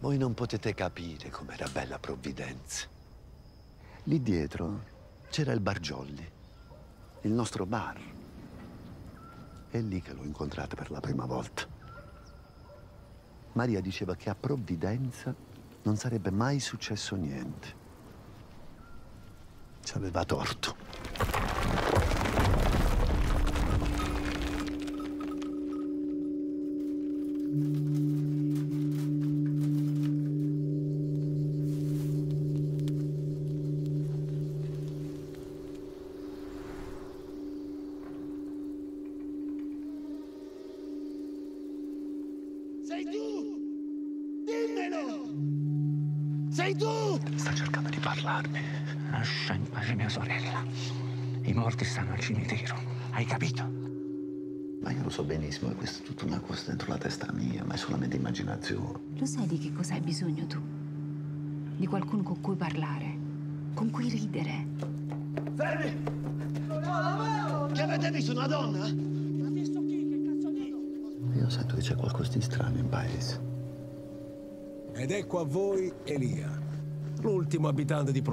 Voi non potete capire com'era bella Provvidenza. Lì dietro c'era il Bar Jolly, il nostro bar. È lì che l'ho incontrata per la prima volta. Maria diceva che a Provvidenza non sarebbe mai successo niente. Ci aveva torto. Sei tu! Dimmelo! Sei tu! Sta cercando di parlarmi. Lascia in pace mia sorella. I morti stanno al cimitero. Hai capito? Ma io lo so benissimo che questa è tutta una cosa dentro la testa mia, ma è solamente immaginazione. Lo sai di che cosa hai bisogno tu? Di qualcuno con cui parlare, con cui ridere. Fermi! Che avete visto, una donna? Ha visto chi? Che cazzo dico? Io sento che c'è qualcosa di strano in paese. Ed ecco a voi Elia, l'ultimo abitante di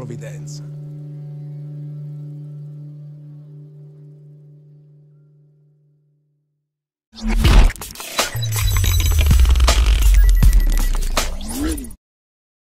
Provvidenza.